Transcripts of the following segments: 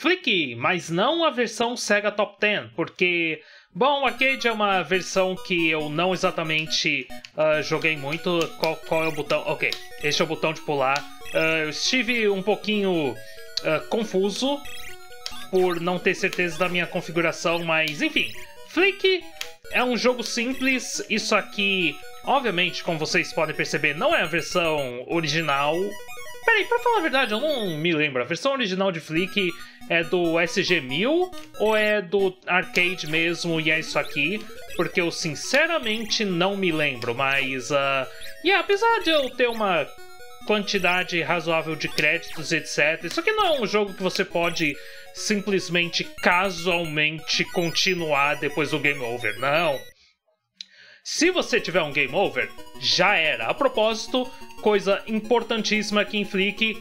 Flicky, mas não a versão Sega Top 10, porque, bom, o Arcade é uma versão que eu não exatamente joguei muito. Qual é o botão? Ok, este é o botão de pular. Eu estive um pouquinho confuso por não ter certeza da minha configuração, mas enfim, Flicky é um jogo simples. Isso aqui, obviamente, como vocês podem perceber, não é a versão original. Peraí, pra falar a verdade, eu não me lembro. A versão original de Flicky é do SG-1000 ou é do arcade mesmo e é isso aqui? Porque eu sinceramente não me lembro, mas... apesar de eu ter uma quantidade razoável de créditos, etc. Isso aqui não é um jogo que você pode simplesmente, casualmente continuar depois do Game Over, não. Se você tiver um Game Over, já era. A propósito, coisa importantíssima aqui em Flicky,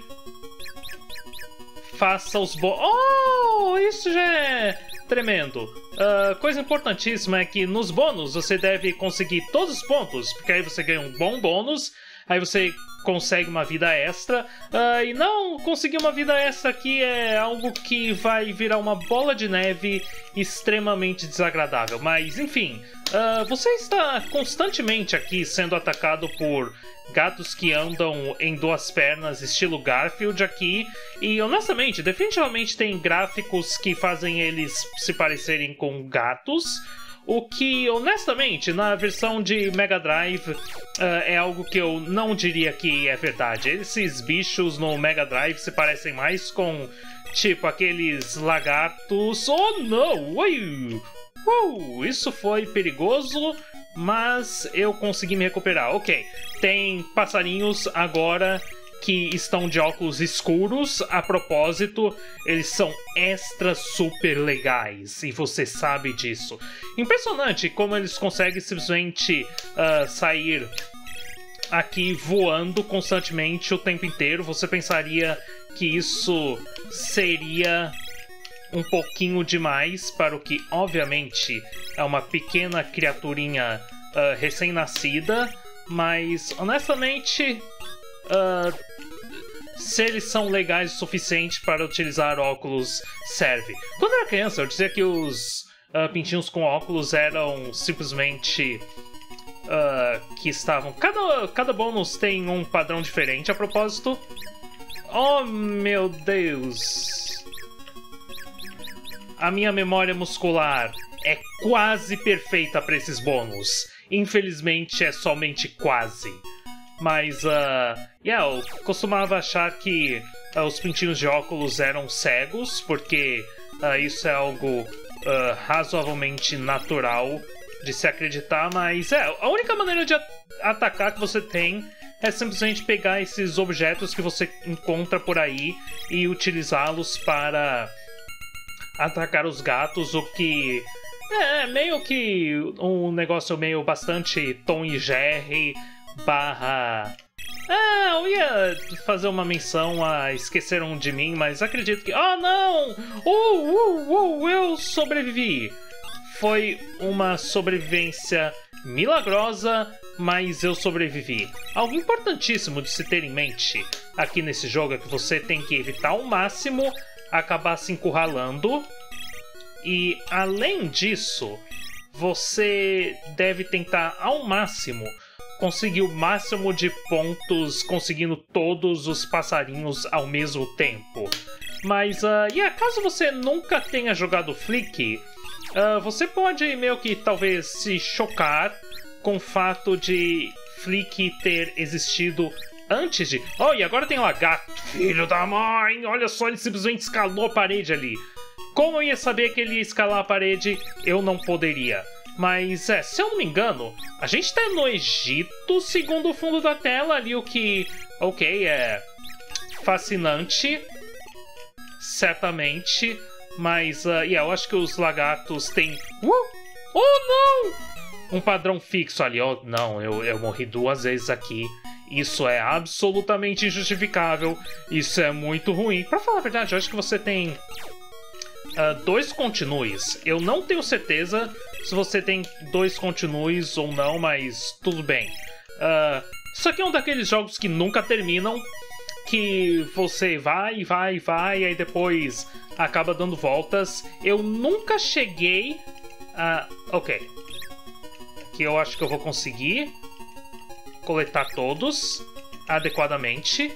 faça os Oh, isso já é tremendo. Coisa importantíssima é que nos bônus você deve conseguir todos os pontos, porque aí você ganha um bom bônus, aí você consegue uma vida extra, e não conseguir uma vida extra aqui é algo que vai virar uma bola de neve extremamente desagradável. Mas enfim, você está constantemente aqui sendo atacado por gatos que andam em duas pernas, estilo Garfield aqui, e honestamente, definitivamente tem gráficos que fazem eles se parecerem com gatos, o que, honestamente, na versão de Mega Drive é algo que eu não diria que é verdade. Esses bichos no Mega Drive se parecem mais com, tipo, aqueles lagartos... Oh, não! Ui! Isso foi perigoso, mas eu consegui me recuperar. Ok, tem passarinhos agora que estão de óculos escuros. A propósito, eles são extra super legais, e você sabe disso. Impressionante como eles conseguem simplesmente sair aqui voando constantemente o tempo inteiro. Você pensaria que isso seria um pouquinho demais para o que, obviamente, é uma pequena criaturinha recém-nascida, mas, honestamente, se eles são legais o suficiente para utilizar óculos, serve. Quando eu era criança, eu dizia que os pintinhos com óculos eram simplesmente... que estavam... Cada bônus tem um padrão diferente, a propósito. Oh, meu Deus! A minha memória muscular é quase perfeita para esses bônus. Infelizmente, é somente quase. Mas, eu costumava achar que os pintinhos de óculos eram cegos, porque isso é algo razoavelmente natural de se acreditar, mas a única maneira de atacar que você tem é simplesmente pegar esses objetos que você encontra por aí e utilizá-los para atacar os gatos, o que é meio que um negócio meio bastante Tom e Jerry barra... eu ia fazer uma menção a Esqueceram de Mim, mas acredito que... Ah, não! Eu sobrevivi! Foi uma sobrevivência milagrosa, mas eu sobrevivi. Algo importantíssimo de se ter em mente aqui nesse jogo é que você tem que evitar ao máximo acabar se encurralando. E, além disso, você deve tentar ao máximo conseguir o máximo de pontos conseguindo todos os passarinhos ao mesmo tempo. Mas, caso você nunca tenha jogado Flicky, você pode meio que talvez se chocar com o fato de Flicky ter existido antes de... Oh, e agora tem o lagarto. Filho da mãe! Olha só, ele simplesmente escalou a parede ali. Como eu ia saber que ele ia escalar a parede? Eu não poderia. Mas, se eu não me engano, a gente tá no Egito, segundo o fundo da tela ali, o que... Ok, é fascinante. Certamente. Mas, eu acho que os lagartos têm... Oh, não! Um padrão fixo ali. Oh, não, eu morri 2 vezes aqui. Isso é absolutamente injustificável. Isso é muito ruim. Pra falar a verdade, eu acho que você tem 2 continues. Eu não tenho certeza se você tem 2 continues ou não, mas tudo bem. Isso aqui é um daqueles jogos que nunca terminam, que você vai, aí depois acaba dando voltas. Eu nunca cheguei a... Ok. Aqui eu acho que eu vou conseguir coletar todos adequadamente.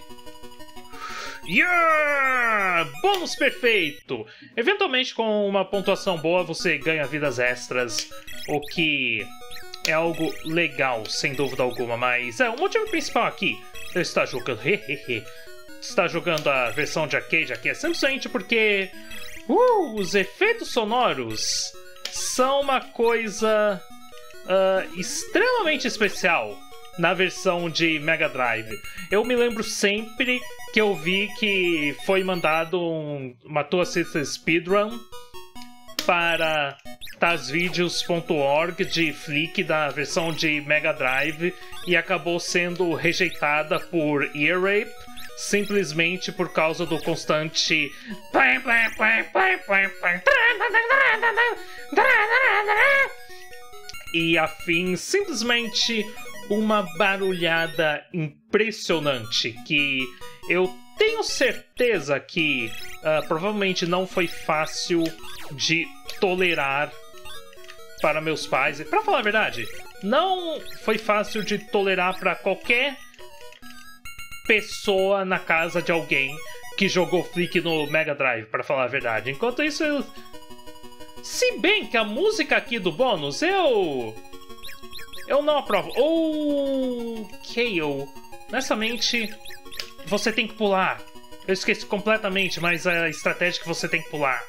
Yeah! Bônus perfeito! Eventualmente, com uma pontuação boa, você ganha vidas extras, o que é algo legal, sem dúvida alguma. Mas o motivo principal aqui de eu estar jogando, estar jogando a versão de arcade aqui é simplesmente porque os efeitos sonoros são uma coisa extremamente especial na versão de Mega Drive. Eu me lembro sempre que eu vi que foi mandado uma Toa System Speedrun para tasvideos.org de Flick da versão de Mega Drive e acabou sendo rejeitada por Ear Rape, simplesmente por causa do constante e afins, simplesmente uma barulhada impressionante que eu tenho certeza que provavelmente não foi fácil de tolerar para meus pais. E para falar a verdade, não foi fácil de tolerar para qualquer pessoa na casa de alguém que jogou Flick no Mega Drive, para falar a verdade. Enquanto isso, se bem que a música aqui do bônus, eu não aprovo. Ok, honestamente, você tem que pular. Eu esqueci completamente, mas a estratégia é que você tem que pular.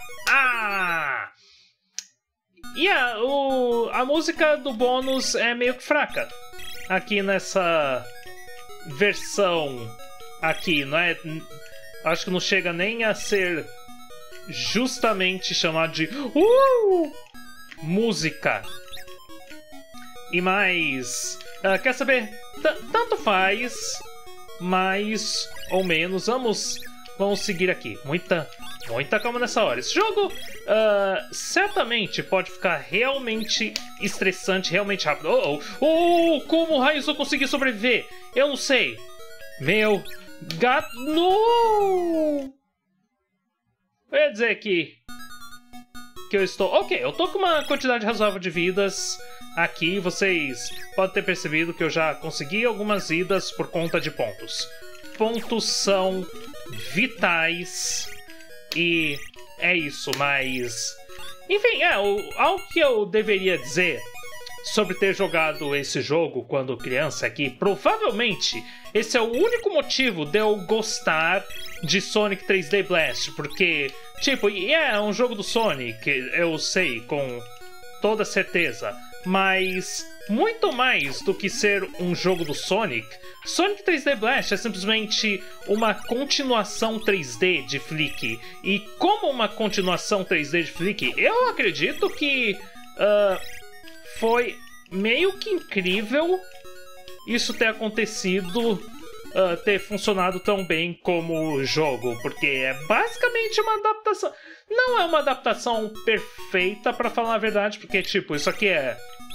E a música do bônus é meio que fraca aqui nessa versão aqui, não é? Acho que não chega nem a ser justamente chamado de música. E mais, quer saber? Tanto faz, mais ou menos. Vamos seguir aqui. Muita calma nessa hora. Esse jogo certamente pode ficar realmente estressante, realmente rápido. Como raios eu consegui sobreviver? Eu não sei. Meu gato... Não! Eu ia dizer que eu estou... Ok, eu tô com uma quantidade razoável de vidas aqui. Vocês podem ter percebido que eu já consegui algumas vidas por conta de pontos. Pontos são vitais e é isso, mas... Enfim, algo que eu deveria dizer sobre ter jogado esse jogo quando criança é que provavelmente esse é o único motivo de eu gostar de Sonic 3D Blast, porque, tipo, é um jogo do Sonic, eu sei com toda certeza, mas muito mais do que ser um jogo do Sonic, Sonic 3D Blast é simplesmente uma continuação 3D de Flick. E como uma continuação 3D de Flick, eu acredito que foi meio que incrível isso ter acontecido, ter funcionado tão bem como jogo, porque é basicamente uma adaptação. Não é uma adaptação perfeita, pra falar a verdade, porque, tipo, isso aqui é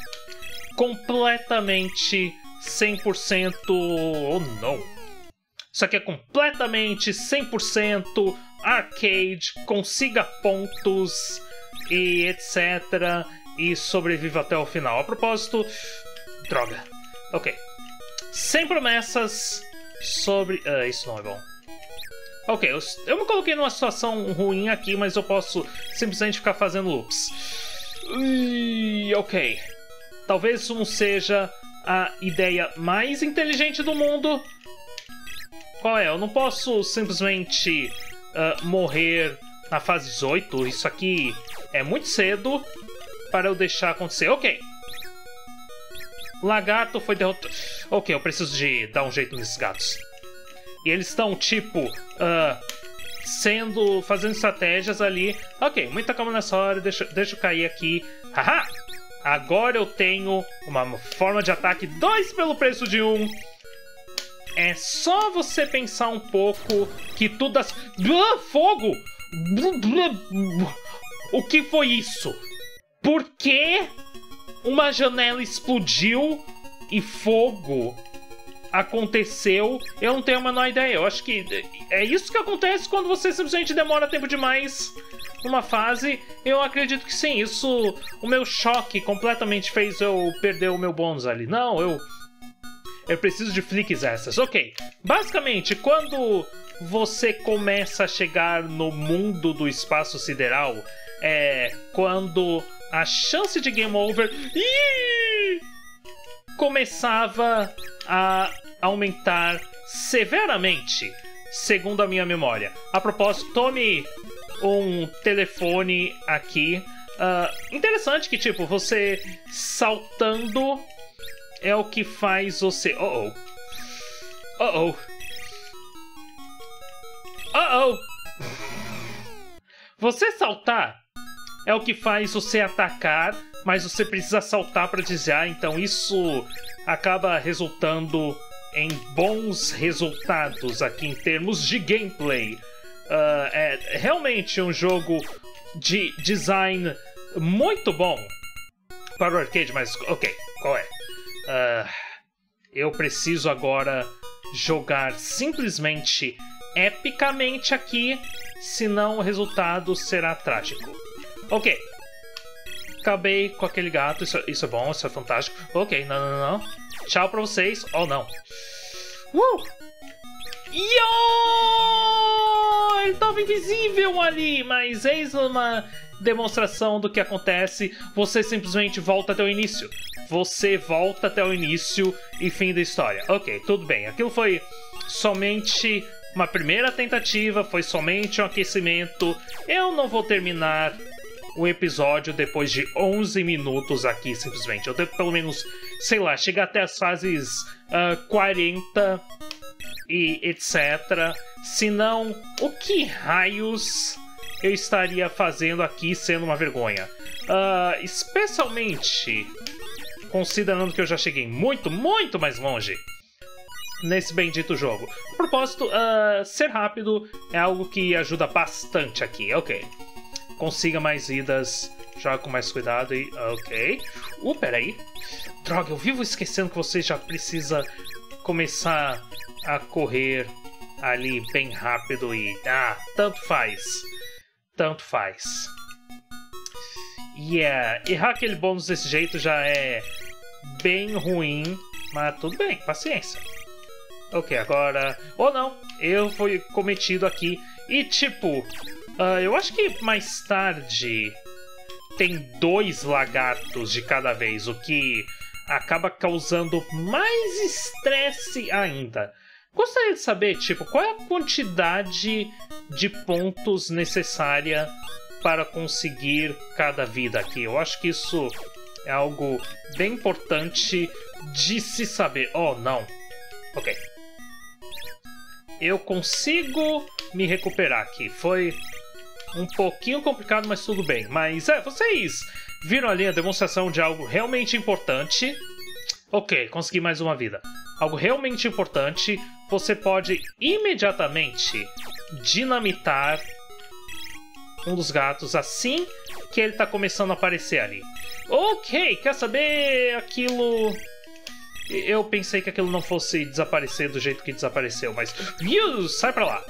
completamente 100% ou não. Isso aqui é completamente 100% arcade, consiga pontos e etc. E sobreviva até o final. A propósito, droga. Ok. Sem promessas sobre... isso não é bom. Ok, eu me coloquei numa situação ruim aqui, mas eu posso simplesmente ficar fazendo loops. Ok. Talvez isso não seja a ideia mais inteligente do mundo. Qual é? Eu não posso simplesmente morrer na fase 18. Isso aqui é muito cedo para eu deixar acontecer. Ok. Lagarto foi derrotado. Ok, eu preciso de dar um jeito nesses gatos. E eles estão, tipo, fazendo estratégias ali. Ok, muita calma nessa hora. Deixa eu cair aqui. Haha! Agora eu tenho uma forma de ataque 2 pelo preço de 1. É só você pensar um pouco que tudo... Fogo! O que foi isso? Por que uma janela explodiu e fogo aconteceu, eu não tenho a menor ideia. Eu acho que é isso que acontece quando você simplesmente demora tempo demais numa fase. Eu acredito que sim, isso... O meu choque completamente fez eu perder o meu bônus ali. Não, eu preciso de flicks essas. Ok, basicamente, quando você começa a chegar no mundo do espaço sideral, é quando a chance de game over começava a aumentar severamente, segundo a minha memória. A propósito, tome um telefone aqui. Interessante que, tipo, você saltando é o que faz você... Você saltar é o que faz você atacar, mas você precisa saltar para desviar, então isso acaba resultando em bons resultados aqui em termos de gameplay. É realmente um jogo de design muito bom para o arcade, mas ok, qual é? Eu preciso agora jogar simplesmente epicamente aqui, senão o resultado será trágico. Ok. Acabei com aquele gato, isso é bom, isso é fantástico. Ok, não. Tchau pra vocês. Oh, não. Yo! Ele tava invisível ali, mas eis uma demonstração do que acontece. Você simplesmente volta até o início. Você volta até o início e fim da história. Ok, tudo bem. Aquilo foi somente uma primeira tentativa, foi somente um aquecimento. Eu não vou terminar o episódio depois de 11 minutos aqui, simplesmente. Eu tenho que pelo menos, sei lá, chegar até as fases 40 e etc. Senão, o que raios eu estaria fazendo aqui sendo uma vergonha? Especialmente considerando que eu já cheguei muito mais longe nesse bendito jogo. A propósito, ser rápido é algo que ajuda bastante aqui. Ok. Consiga mais vidas, joga com mais cuidado e... Ok. Peraí. Droga, eu vivo esquecendo que você já precisa começar a correr ali bem rápido e... tanto faz. Tanto faz. Errar aquele bônus desse jeito já é bem ruim, mas tudo bem, paciência. Ok, agora... não, eu fui cometido aqui e tipo... eu acho que mais tarde tem 2 lagartos de cada vez, o que acaba causando mais estresse ainda. Gostaria de saber, tipo, qual é a quantidade de pontos necessária para conseguir cada vida aqui. Eu acho que isso é algo bem importante de se saber. Oh, não. Ok. Eu consigo me recuperar aqui. Foi um pouquinho complicado, mas tudo bem. Mas, vocês viram ali a demonstração de algo realmente importante. Ok, consegui mais uma vida. Algo realmente importante. Você pode imediatamente dinamitar um dos gatos assim que ele tá começando a aparecer ali. Ok, quer saber aquilo... Eu pensei que aquilo não fosse desaparecer do jeito que desapareceu, mas... sai pra lá!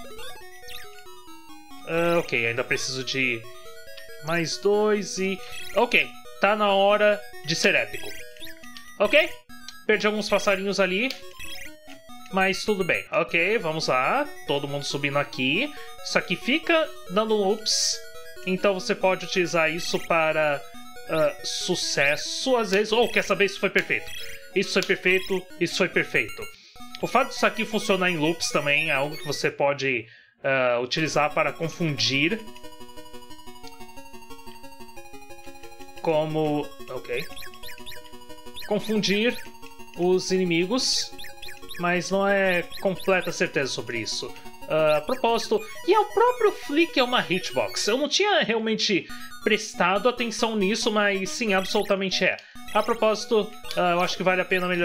Ok, ainda preciso de mais 2 e... Ok, tá na hora de ser épico. Ok? Perdi alguns passarinhos ali, mas tudo bem. Ok, vamos lá. Todo mundo subindo aqui. Isso aqui fica dando loops, então você pode utilizar isso para sucesso às vezes. Quer saber? Isso foi perfeito. Isso foi perfeito, isso foi perfeito. O fato disso aqui funcionar em loops também é algo que você pode utilizar para confundir. Como... Ok. Confundir os inimigos, mas não é completa certeza sobre isso. A propósito, e o próprio Flick é uma hitbox. Eu não tinha realmente prestado atenção nisso, mas sim, absolutamente é. A propósito, eu acho que vale a pena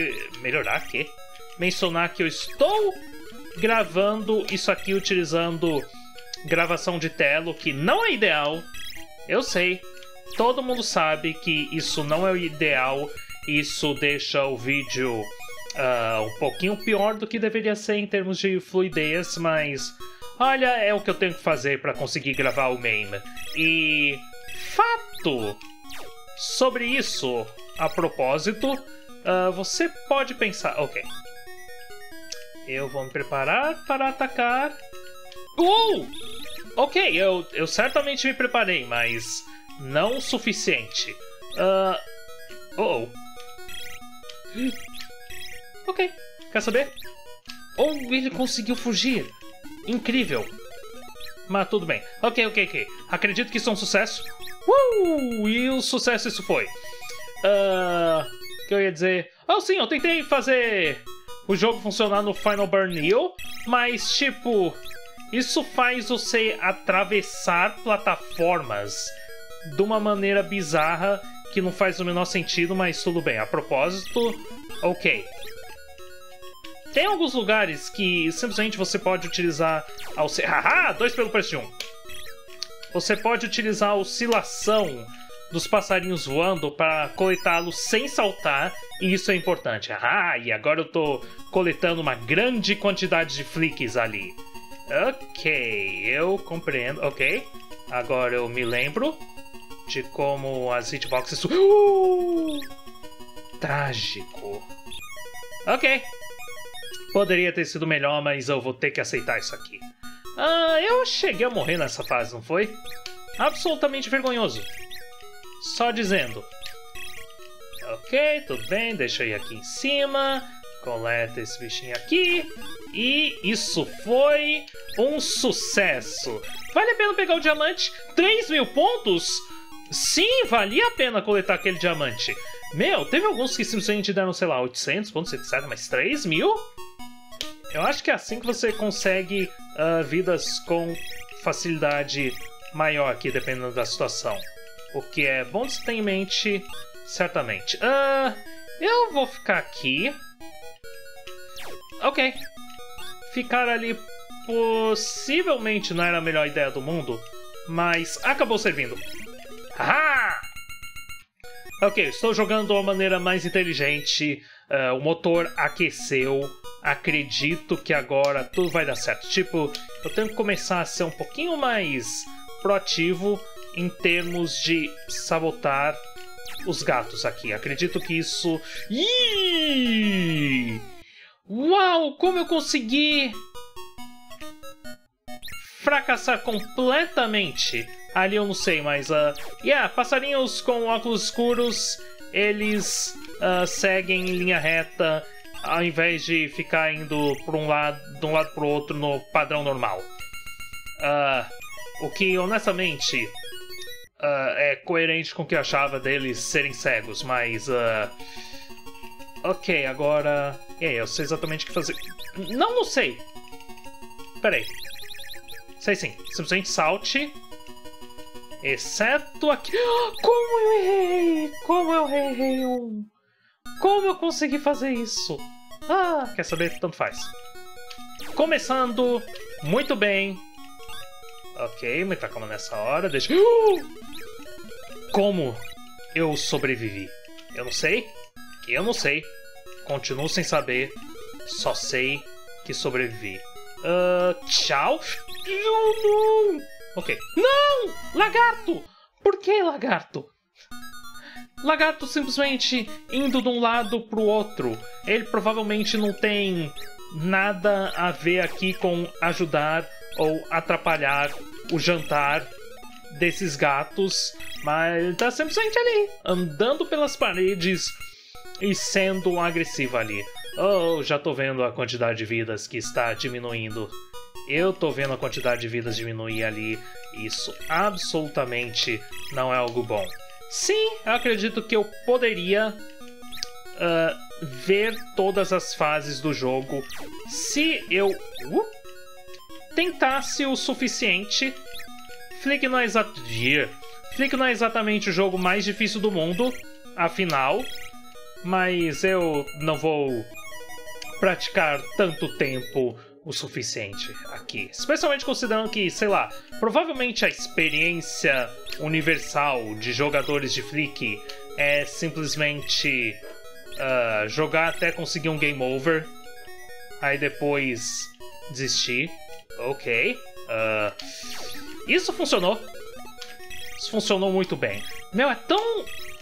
mencionar que eu estou gravando isso aqui utilizando gravação de tela, que não é ideal. Eu sei, todo mundo sabe que isso não é o ideal. Isso deixa o vídeo Um pouquinho pior do que deveria ser em termos de fluidez, mas olha, é o que eu tenho que fazer para conseguir gravar o MAME. E fato sobre isso, a propósito, você pode pensar... Ok. Eu vou me preparar para atacar... Ok, eu certamente me preparei, mas não o suficiente. Ok, quer saber? Ele conseguiu fugir. Incrível. Mas tudo bem. Ok. Acredito que isso é um sucesso. E um sucesso isso foi. O que eu ia dizer? Sim, eu tentei fazer o jogo funcionar no Final Burn Hill, mas tipo... Isso faz você atravessar plataformas de uma maneira bizarra que não faz o menor sentido, mas tudo bem. A propósito, ok. Tem alguns lugares que simplesmente você pode utilizar... Haha! 2 pelo preço de 1. Você pode utilizar a oscilação dos passarinhos voando para coletá-los sem saltar, e isso é importante. E agora eu tô coletando uma grande quantidade de flicks ali. Ok, eu compreendo. Ok, agora eu me lembro de como as hitboxes... Trágico. Ok. Poderia ter sido melhor, mas eu vou ter que aceitar isso aqui. Eu cheguei a morrer nessa fase, não foi? Absolutamente vergonhoso. Só dizendo. Ok, tudo bem, deixa eu ir aqui em cima. Coleta esse bichinho aqui. E isso foi um sucesso. Vale a pena pegar o diamante? 3.000 pontos? Sim, valia a pena coletar aquele diamante. Meu, teve alguns que simplesmente deram, sei lá, 800 pontos, etc. Mas 3.000? Eu acho que é assim que você consegue vidas com facilidade maior aqui, dependendo da situação. O que é bom de se ter em mente, certamente. Eu vou ficar aqui. Ok. Ficar ali possivelmente não era a melhor ideia do mundo, mas acabou servindo. Haha! Ok, estou jogando de uma maneira mais inteligente. O motor aqueceu. Acredito que agora tudo vai dar certo. Tipo, eu tenho que começar a ser um pouquinho mais proativo em termos de sabotar os gatos aqui. Acredito que isso... Uau, como eu consegui fracassar completamente. Ali eu não sei, mas... passarinhos com óculos escuros, eles seguem em linha reta ao invés de ficar indo de um lado para o outro no padrão normal. O que, honestamente, é coerente com o que eu achava deles serem cegos, mas... Ok, agora... eu sei exatamente o que fazer. Não sei. Peraí. Sei sim. Simplesmente salte. Exceto aqui... Como eu errei! Como eu errei um... Como eu consegui fazer isso? Quer saber? Tanto faz. Começando muito bem. Ok, muita calma nessa hora. Deixa... Como eu sobrevivi? Eu não sei. Eu não sei. Continuo sem saber. Só sei que sobrevivi. Tchau. Não! Ok. Não! Lagarto! Por que lagarto? Lagarto simplesmente indo de um lado pro outro. Ele provavelmente não tem nada a ver aqui com ajudar ou atrapalhar o jantar desses gatos. Mas ele tá simplesmente ali, andando pelas paredes e sendo agressivo ali. Já tô vendo a quantidade de vidas que está diminuindo. Eu tô vendo a quantidade de vidas diminuir ali. Isso absolutamente não é algo bom. Sim, eu acredito que eu poderia ver todas as fases do jogo se eu tentasse o suficiente. Flick não é exatamente o jogo mais difícil do mundo, afinal, mas eu não vou praticar tanto tempo o suficiente aqui. Especialmente considerando que, sei lá, provavelmente a experiência universal de jogadores de Flick é simplesmente jogar até conseguir um game over. Aí depois desistir. Ok. Isso funcionou. Isso funcionou muito bem. Meu, é tão...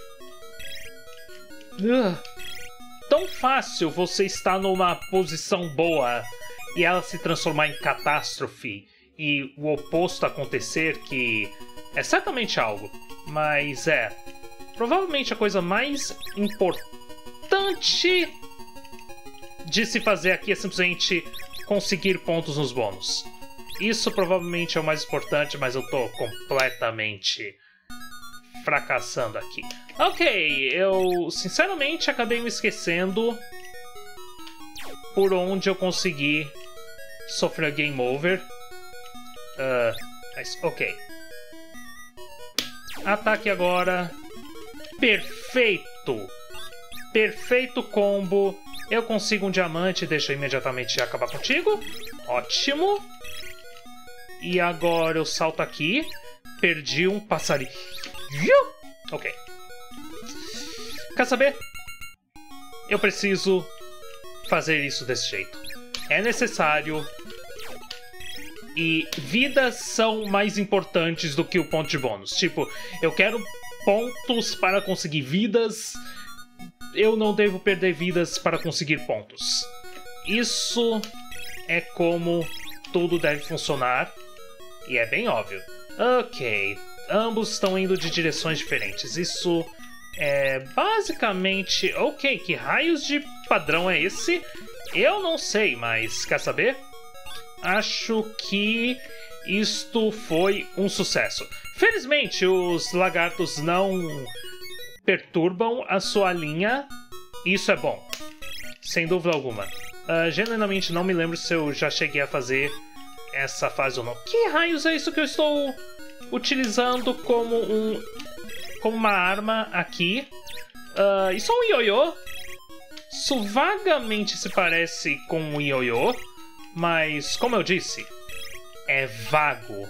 tão fácil você estar numa posição boa e ela se transformar em catástrofe e o oposto acontecer, que é certamente algo. Mas provavelmente a coisa mais importante de se fazer aqui é simplesmente conseguir pontos nos bônus. Isso provavelmente é o mais importante, mas eu tô completamente fracassando aqui. Ok, eu sinceramente acabei me esquecendo por onde eu consegui sofrer game over. Mas ok. Ataque agora. Perfeito! Perfeito combo. Eu consigo um diamante, deixa eu imediatamente acabar contigo. Ótimo. E agora eu salto aqui. Perdi um passarinho. Ok. Quer saber? Eu preciso fazer isso desse jeito. É necessário. E vidas são mais importantes do que o ponto de bônus. Tipo, eu quero pontos para conseguir vidas. Eu não devo perder vidas para conseguir pontos. Isso é como tudo deve funcionar. E é bem óbvio. Ok. Ambos estão indo de direções diferentes. Isso é basicamente... Ok, que raios de padrão é esse? Eu não sei, mas quer saber? Acho que isto foi um sucesso. Felizmente, os lagartos não perturbam a sua linha. Isso é bom. Sem dúvida alguma. Genuinamente não me lembro se eu já cheguei a fazer essa fase ou não. Que raios é isso que eu estou utilizando como uma arma aqui? Isso é um ioiô? Isso vagamente se parece com um ioiô, mas como eu disse, é vago.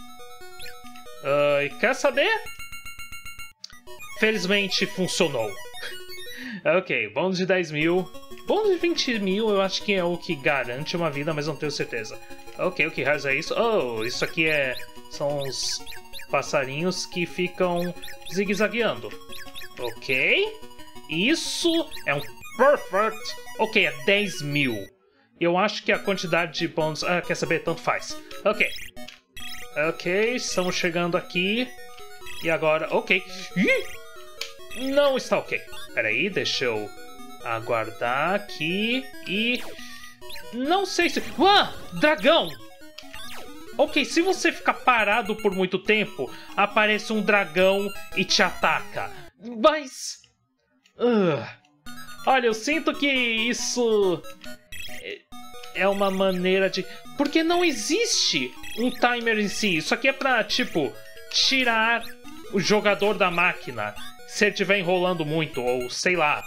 E quer saber? Felizmente funcionou. Ok, bônus de 10 mil. Bônus de 20 mil eu acho que é o que garante uma vida, mas não tenho certeza. Ok, o que raios é isso? Oh, isso aqui são os passarinhos que ficam zigue-zagueando. Ok. Isso é um perfect. Ok, é 10 mil. Eu acho que a quantidade de bônus... quer saber? Tanto faz. Ok. Ok, estamos chegando aqui. E agora... Ok. Ih! Não está ok. Peraí, deixa eu aguardar aqui. E... não sei se... dragão! Ok, se você ficar parado por muito tempo, aparece um dragão e te ataca. Mas... olha, eu sinto que isso... é uma maneira de... porque não existe um timer em si. Isso aqui é pra, tipo, tirar o jogador da máquina se ele estiver enrolando muito, ou sei lá.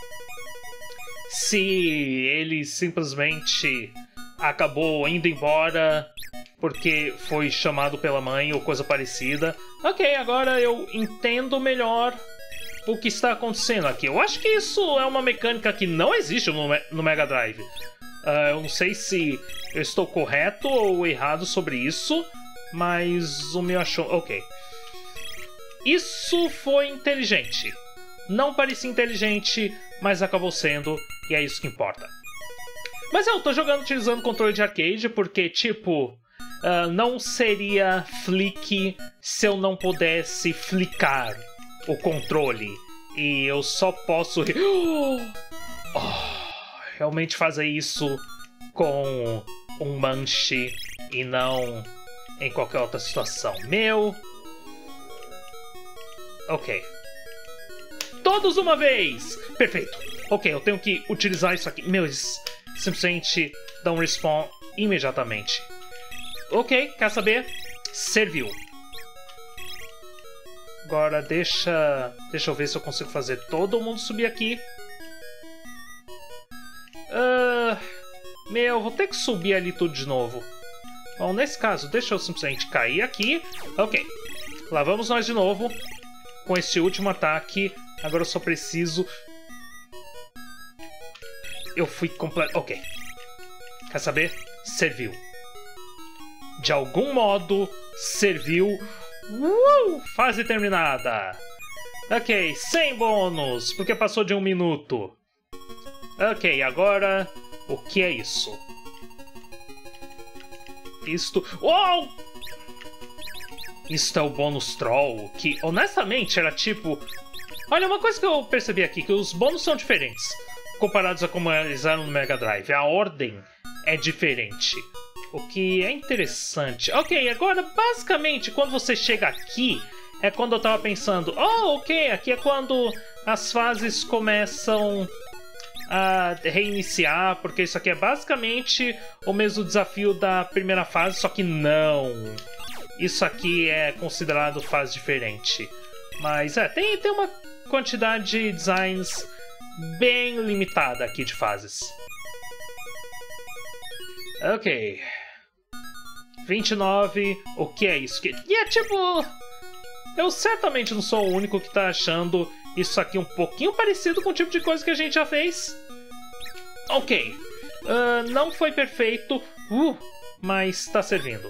Se ele simplesmente acabou indo embora porque foi chamado pela mãe ou coisa parecida. Ok, agora eu entendo melhor o que está acontecendo aqui. Eu acho que isso é uma mecânica que não existe no Mega Drive. Eu não sei se eu estou correto ou errado sobre isso, mas o meu achou... Ok. Isso foi inteligente. Não parecia inteligente, mas acabou sendo, e é isso que importa. Mas eu tô jogando utilizando controle de arcade porque, tipo, não seria flick se eu não pudesse flicar o controle. E eu só posso... realmente fazer isso com um manche e não em qualquer outra situação. Ok. Todos uma vez! Perfeito. Ok, eu tenho que utilizar isso aqui. Eles simplesmente dão respawn imediatamente. Ok, quer saber? Serviu. Agora deixa eu ver se eu consigo fazer todo mundo subir aqui. Vou ter que subir ali tudo de novo. Bom, nesse caso, deixa eu simplesmente cair aqui. Ok. Lá vamos nós de novo. Com esse último ataque. Agora eu só preciso... eu fui completo. Ok. Quer saber? Serviu. De algum modo, serviu. Fase terminada. Ok, sem bônus, porque passou de 1 minuto. Ok, agora... O que é isso? Isto... Uou! Isto é o bônus troll, que honestamente era tipo... Olha, uma coisa que eu percebi aqui, que os bônus são diferentes comparados a como eles eram no Mega Drive. A ordem é diferente, o que é interessante. Ok, agora basicamente quando você chega aqui, é quando eu tava pensando, oh, ok, aqui é quando as fases começam a reiniciar, porque isso aqui é basicamente o mesmo desafio da primeira fase, só que não. Isso aqui é considerado fase diferente. Mas tem uma quantidade de designs bem limitada aqui de fases. Ok. 29. O que é isso? E é tipo... Eu certamente não sou o único que tá achando isso aqui um pouquinho parecido com o tipo de coisa que a gente já fez. Ok. Não foi perfeito, mas tá servindo.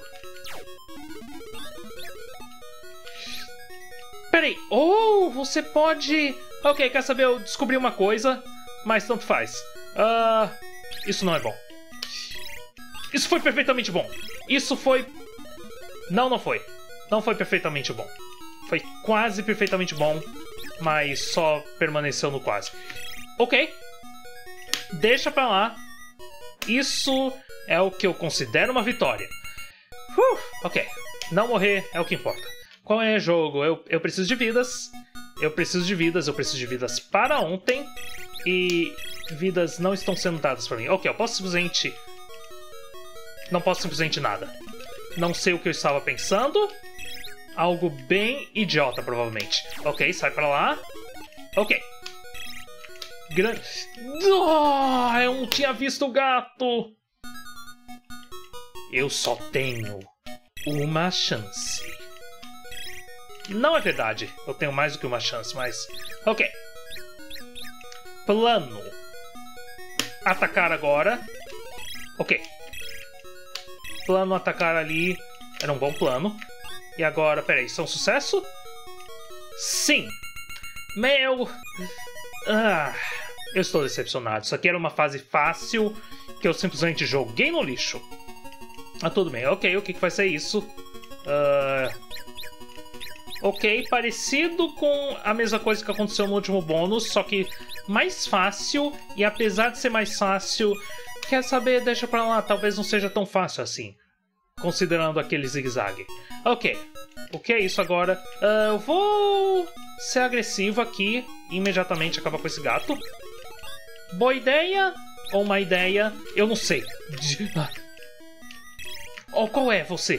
Peraí. Oh, você pode... Ok, quer saber? Eu descobri uma coisa, mas tanto faz. Isso não é bom. Isso foi perfeitamente bom. Isso foi... Não foi. Não foi perfeitamente bom. Foi quase perfeitamente bom, mas só permaneceu no quase. Ok. Deixa pra lá. Isso é o que eu considero uma vitória. Ok. Não morrer é o que importa. Qual é o jogo? Eu preciso de vidas. Eu preciso de vidas para ontem. E vidas não estão sendo dadas pra mim. Ok, eu posso simplesmente... Não posso simplesmente nada. Não sei o que eu estava pensando. Algo bem idiota, provavelmente. Ok, sai pra lá. Ok. Grande... eu não tinha visto o gato. Eu só tenho uma chance. Não é verdade. Eu tenho mais do que uma chance, mas... Ok. Plano. Atacar agora. Ok. Plano atacar ali. Era um bom plano. E agora, peraí, isso é um sucesso? Sim! Meu... eu estou decepcionado. Isso aqui era uma fase fácil que eu simplesmente joguei no lixo. Tudo bem. Ok, o que vai ser isso? Ok, parecido com a mesma coisa que aconteceu no último bônus, só que mais fácil. E apesar de ser mais fácil, quer saber? Deixa pra lá, talvez não seja tão fácil assim, considerando aquele zigue-zague. Ok, o que é isso agora? Eu vou ser agressivo aqui e imediatamente acabar com esse gato. Boa ideia ou má ideia? Eu não sei. Qual é você?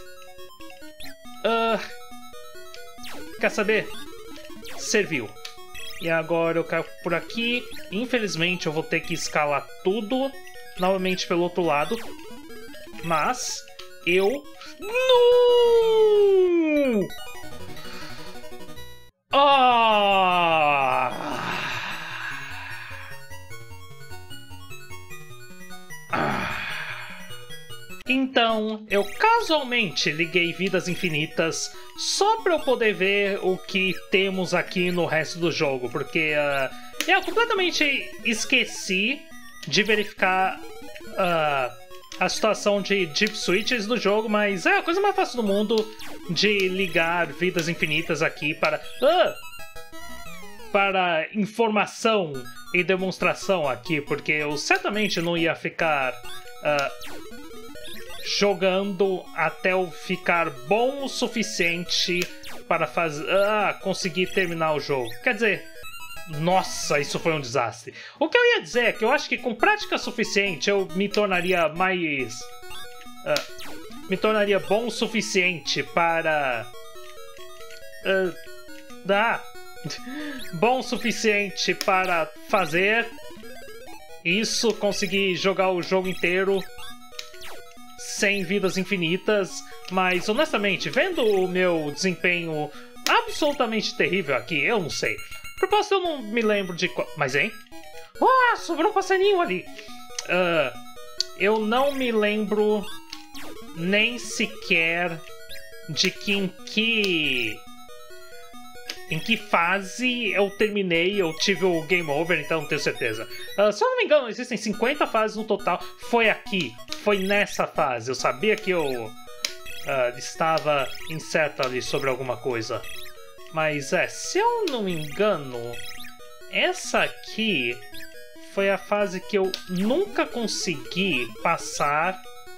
Quer saber? Serviu. E agora eu caio por aqui. Infelizmente eu vou ter que escalar tudo novamente pelo outro lado. Mas eu... Não! Então, eu casualmente liguei Vidas Infinitas só pra eu poder ver o que temos aqui no resto do jogo, porque eu completamente esqueci de verificar a situação de Deep Switches no jogo, mas é a coisa mais fácil do mundo de ligar Vidas Infinitas aqui para informação e demonstração aqui, porque eu certamente não ia ficar jogando até eu ficar bom o suficiente para conseguir terminar o jogo. Quer dizer, nossa, isso foi um desastre. O que eu ia dizer é que eu acho que com prática suficiente eu me tornaria mais... me tornaria bom o suficiente para... bom o suficiente para fazer isso, conseguir jogar o jogo inteiro sem vidas infinitas, mas honestamente, vendo o meu desempenho absolutamente terrível aqui, eu não sei. Propósito, eu não me lembro de qual... Mas, hein? Sobrou um passarinho ali. Eu não me lembro nem sequer de que em que fase eu terminei, eu tive o Game Over, então não tenho certeza. Se eu não me engano, existem 50 fases no total. Foi aqui, foi nessa fase. Eu sabia que eu estava incerto ali sobre alguma coisa. Mas se eu não me engano, essa aqui foi a fase que eu nunca consegui passar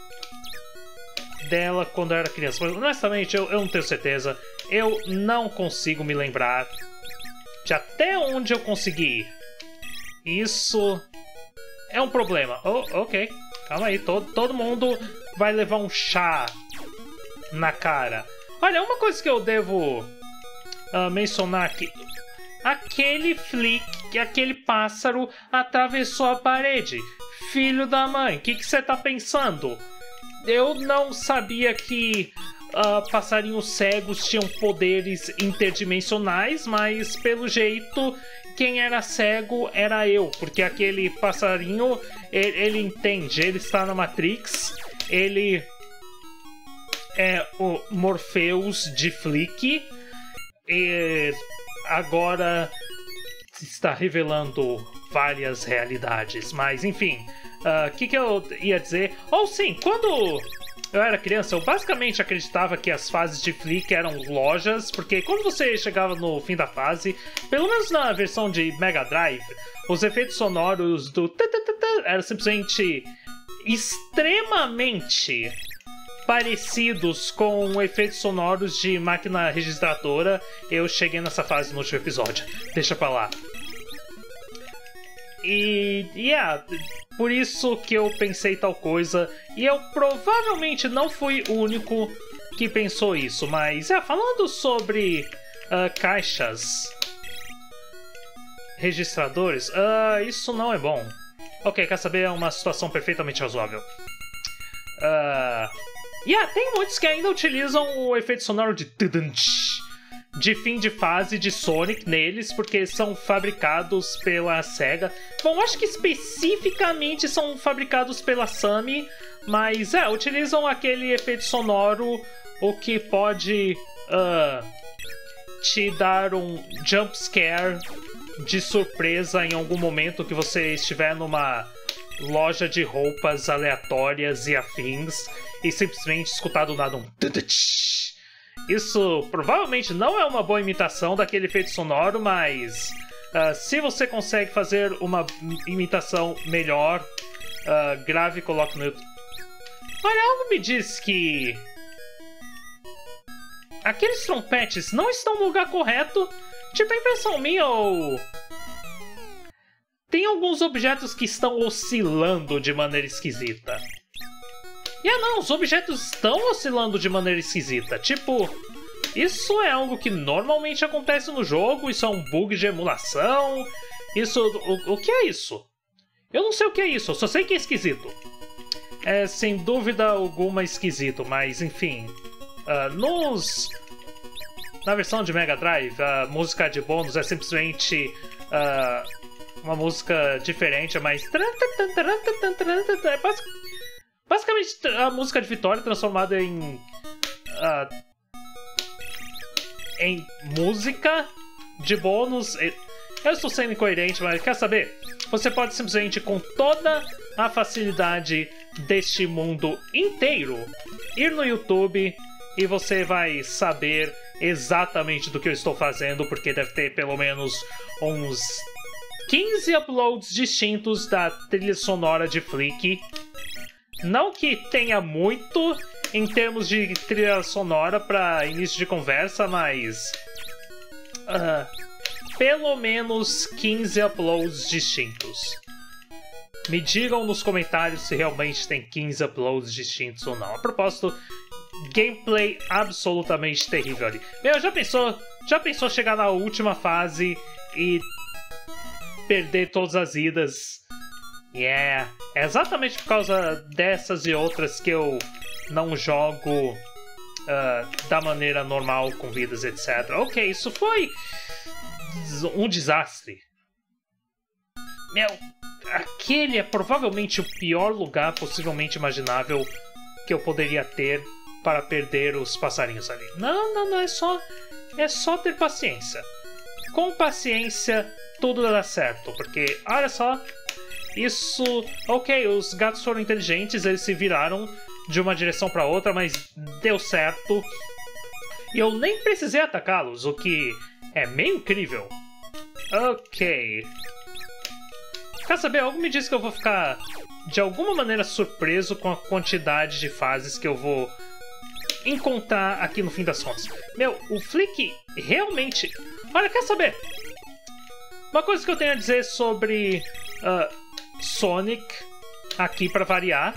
dela quando eu era criança. Mas honestamente, eu não tenho certeza. Eu não consigo me lembrar de até onde eu consegui ir. Isso é um problema. Ok, calma aí. Todo mundo vai levar um chá na cara. Olha, uma coisa que eu devo mencionar aqui. Aquele Flick, aquele pássaro atravessou a parede. Filho da mãe, o que você tá pensando? Eu não sabia que passarinhos cegos tinham poderes interdimensionais, mas pelo jeito quem era cego era eu, porque aquele passarinho, ele entende, ele está na Matrix, ele é o Morpheus de Flick e agora está revelando várias realidades, mas enfim, o que eu ia dizer? Sim, quando eu era criança, eu basicamente acreditava que as fases de Flick eram lojas, porque quando você chegava no fim da fase, pelo menos na versão de Mega Drive, os efeitos sonoros do eram simplesmente extremamente parecidos com efeitos sonoros de máquina registradora. Eu cheguei nessa fase no último episódio, deixa pra lá. E por isso que eu pensei tal coisa, e eu provavelmente não fui o único que pensou isso, mas falando sobre caixas registradores, isso não é bom. Ok, quer saber? É uma situação perfeitamente razoável. Tem muitos que ainda utilizam o efeito sonoro de fim de fase de Sonic neles, porque são fabricados pela SEGA. Bom, acho que especificamente são fabricados pela Sammy, mas utilizam aquele efeito sonoro, o que pode te dar um jump scare de surpresa em algum momento que você estiver numa loja de roupas aleatórias e afins e simplesmente escutar do nada um Isso provavelmente não é uma boa imitação daquele efeito sonoro, mas se você consegue fazer uma imitação melhor, grave e coloque no YouTube. Olha, algo me diz que aqueles trompetes não estão no lugar correto. Tipo, a impressão minha ou... Tem alguns objetos que estão oscilando de maneira esquisita. Não, os objetos estão oscilando de maneira esquisita. Tipo, isso é algo que normalmente acontece no jogo, isso é um bug de emulação. Isso... O que é isso? Eu não sei o que é isso, eu só sei que é esquisito. É sem dúvida alguma esquisito, mas enfim. Na versão de Mega Drive, a música de bônus é simplesmente uma música diferente, mas basicamente a música de vitória transformada em música de bônus. Eu estou sendo incoerente, mas quer saber? Você pode simplesmente, com toda a facilidade deste mundo inteiro, ir no YouTube e você vai saber exatamente do que eu estou fazendo, porque deve ter pelo menos uns 15 uploads distintos da trilha sonora de Flick. Não que tenha muito em termos de trilha sonora para início de conversa, mas pelo menos 15 uploads distintos. Me digam nos comentários se realmente tem 15 uploads distintos ou não. A propósito, gameplay absolutamente terrível ali. Meu, já pensou chegar na última fase e perder todas as vidas? É exatamente por causa dessas e outras que eu não jogo da maneira normal, com vidas, etc. Ok, isso foi um desastre. Meu, aquele é provavelmente o pior lugar possivelmente imaginável que eu poderia ter para perder os passarinhos ali. Não, é só ter paciência. Com paciência, tudo dará certo, porque, olha só, isso... Ok, os gatos foram inteligentes, eles se viraram de uma direção para outra, mas deu certo. E eu nem precisei atacá-los, o que é meio incrível. Ok. Quer saber? Algo me diz que eu vou ficar, de alguma maneira, surpreso com a quantidade de fases que eu vou encontrar aqui no fim das contas. Meu, o Flick realmente... Olha, quer saber? Uma coisa que eu tenho a dizer sobre Sonic, aqui pra variar,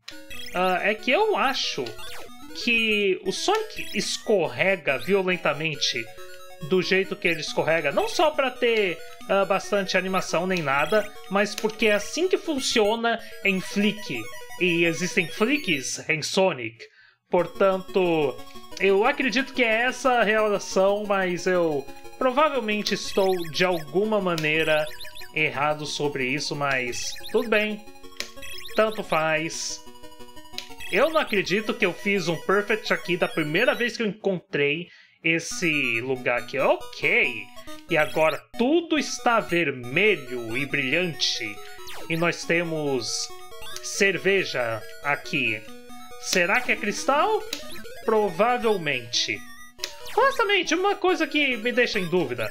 é que eu acho que o Sonic escorrega violentamente do jeito que ele escorrega, não só pra ter bastante animação nem nada, mas porque é assim que funciona em Flick, e existem Flicks em Sonic. Portanto, eu acredito que é essa a relação, mas eu provavelmente estou de alguma maneira errado sobre isso, mas tudo bem, tanto faz. Eu não acredito que eu fiz um Perfect aqui da primeira vez que eu encontrei esse lugar aqui. Ok, e agora tudo está vermelho e brilhante, e nós temos cerveja aqui. Será que é cristal? Provavelmente. Honestamente, uma coisa que me deixa em dúvida.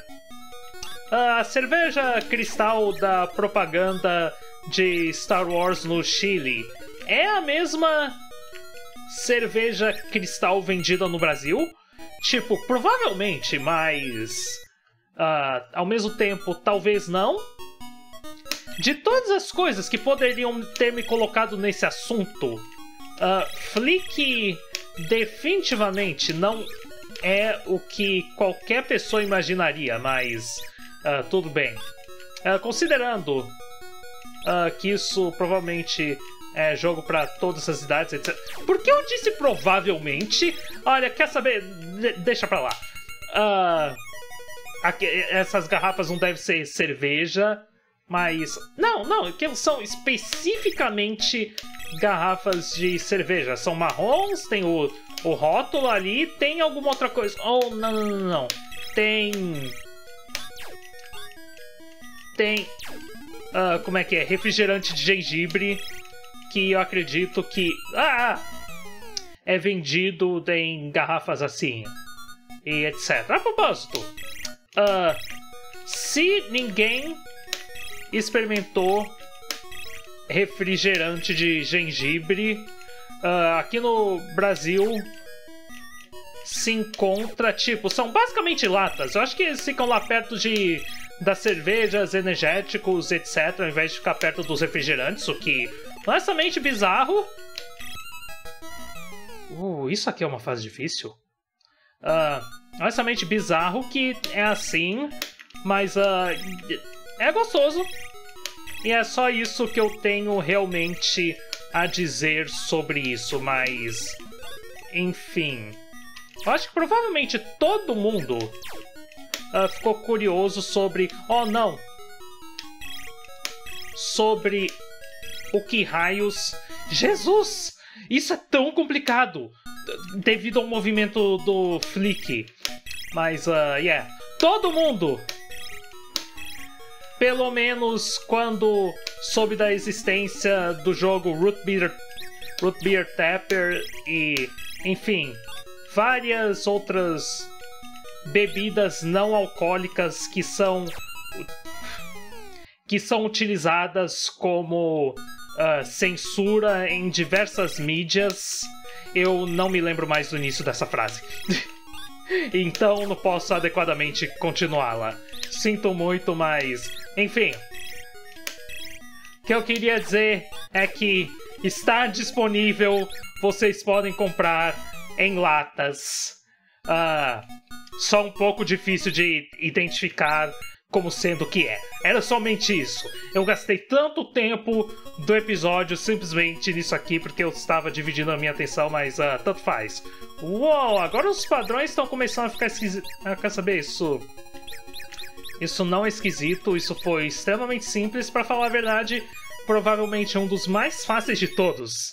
A cerveja cristal da propaganda de Star Wars no Chile é a mesma cerveja cristal vendida no Brasil? Tipo, provavelmente, mas... ao mesmo tempo, talvez não. De todas as coisas que poderiam ter me colocado nesse assunto, Flick definitivamente não é o que qualquer pessoa imaginaria, mas tudo bem. Considerando que isso provavelmente é jogo para todas as idades, etc. Por que eu disse provavelmente? Olha, quer saber? Deixa pra lá. Essas garrafas não devem ser cerveja, mas... Não, que são especificamente garrafas de cerveja. São marrons, tem o rótulo ali, tem alguma outra coisa. Oh, não. Tem... como é que é? Refrigerante de gengibre, que eu acredito que... é vendido em garrafas assim, e etc. A propósito, se ninguém experimentou refrigerante de gengibre, aqui no Brasil se encontra, tipo, são basicamente latas. Eu acho que eles ficam lá perto das cervejas, energéticos, etc., ao invés de ficar perto dos refrigerantes, o que honestamente bizarro. Isso aqui é uma fase difícil. Honestamente bizarro que é assim, mas é gostoso. E é só isso que eu tenho realmente a dizer sobre isso, mas... Enfim... Eu acho que provavelmente todo mundo ficou curioso sobre... Oh, não! Sobre o que raios... Jesus! Isso é tão complicado! Devido ao movimento do Flick. Mas, todo mundo... Pelo menos quando soube da existência do jogo Root Beer Tapper e, enfim, várias outras bebidas não alcoólicas que são utilizadas como censura em diversas mídias. Eu não me lembro mais do início dessa frase. Então não posso adequadamente continuá-la. Sinto muito, mas... Enfim. O que eu queria dizer é que está disponível, vocês podem comprar em latas. Só um pouco difícil de identificar como sendo o que é. Era somente isso. Eu gastei tanto tempo do episódio simplesmente nisso aqui porque eu estava dividindo a minha atenção, mas tanto faz. Uou, agora os padrões estão começando a ficar esquisitos. Quer saber isso? Isso não é esquisito, isso foi extremamente simples, pra falar a verdade, provavelmente um dos mais fáceis de todos.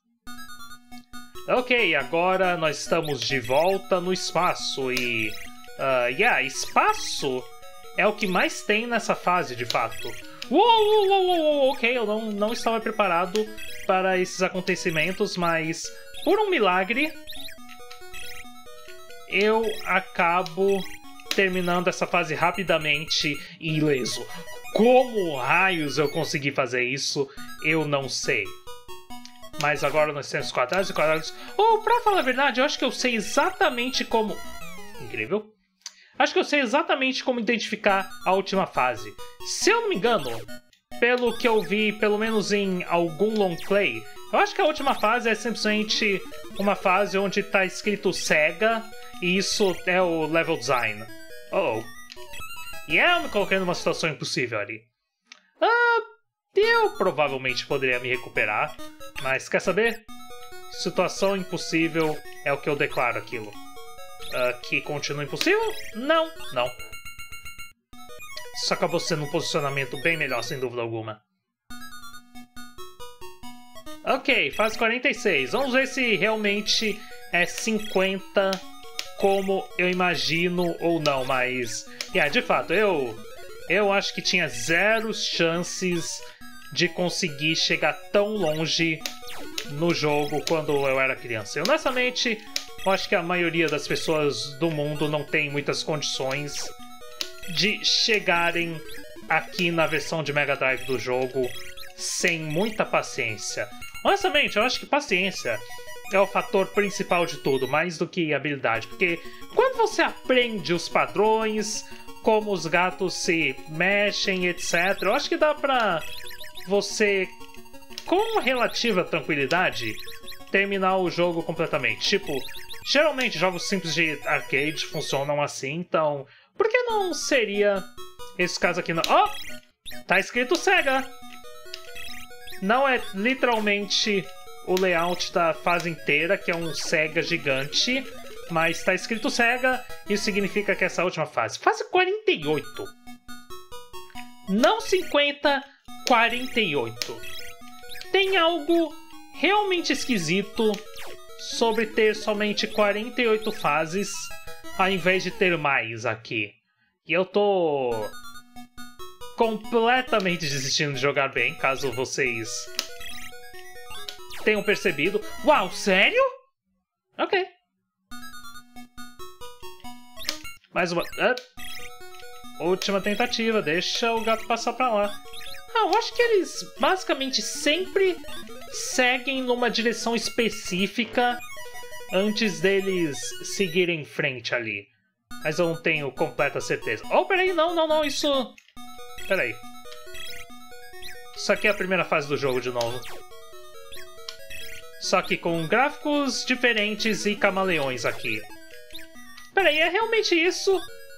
Ok, agora nós estamos de volta no espaço e... espaço é o que mais tem nessa fase, de fato. Uou, ok, eu não estava preparado para esses acontecimentos, mas por um milagre eu acabo terminando essa fase rapidamente e ileso. Como raios eu consegui fazer isso, eu não sei. Mas agora nós temos quadrados e quadrados. Pra falar a verdade, eu acho que eu sei exatamente como... Incrível. Acho que eu sei exatamente como identificar a última fase. Se eu não me engano, pelo que eu vi, pelo menos em algum long play, eu acho que a última fase é simplesmente uma fase onde tá escrito Sega, e isso é o level design. E eu me coloquei numa situação impossível ali. Eu provavelmente poderia me recuperar, mas quer saber? Situação impossível é o que eu declaro aquilo. Que continua impossível? Não. Isso acabou sendo um posicionamento bem melhor, sem dúvida alguma. Ok, fase 46. Vamos ver se realmente é 50 como eu imagino ou não, mas... de fato, eu acho que tinha 0 chances de conseguir chegar tão longe no jogo quando eu era criança. E, honestamente, eu acho que a maioria das pessoas do mundo não tem muitas condições de chegarem aqui na versão de Mega Drive do jogo sem muita paciência. Honestamente, eu acho que paciência é o fator principal de tudo, mais do que habilidade. Porque quando você aprende os padrões, como os gatos se mexem, etc., eu acho que dá pra você, com relativa tranquilidade, terminar o jogo completamente. Tipo, geralmente jogos simples de arcade funcionam assim, então por que não seria esse caso aqui? Não? Tá escrito Sega! Não é literalmente o layout da fase inteira, que é um Sega gigante, mas tá escrito Sega, isso significa que essa última fase. Fase 48. Não 50, 48. Tem algo realmente esquisito sobre ter somente 48 fases ao invés de ter mais aqui. E eu tô completamente desistindo de jogar bem, caso vocês tenham percebido. Uau, sério? Ok. Mais uma... última tentativa, deixa o gato passar pra lá. Eu acho que eles basicamente sempre seguem numa direção específica antes deles seguirem em frente ali. Mas eu não tenho completa certeza. Peraí, não, isso... Peraí. Isso aqui é a primeira fase do jogo de novo. Só que com gráficos diferentes e camaleões aqui. Peraí, é realmente isso?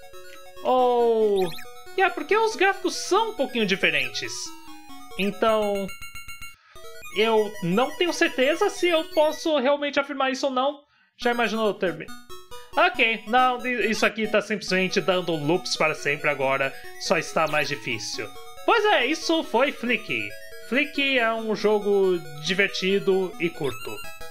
Porque os gráficos são um pouquinho diferentes. Então... eu não tenho certeza se eu posso realmente afirmar isso ou não. Já imaginou eu terminar? Ok, não, isso aqui tá simplesmente dando loops para sempre agora. Só está mais difícil. Pois é, isso foi Flicky. Flicky é um jogo divertido e curto.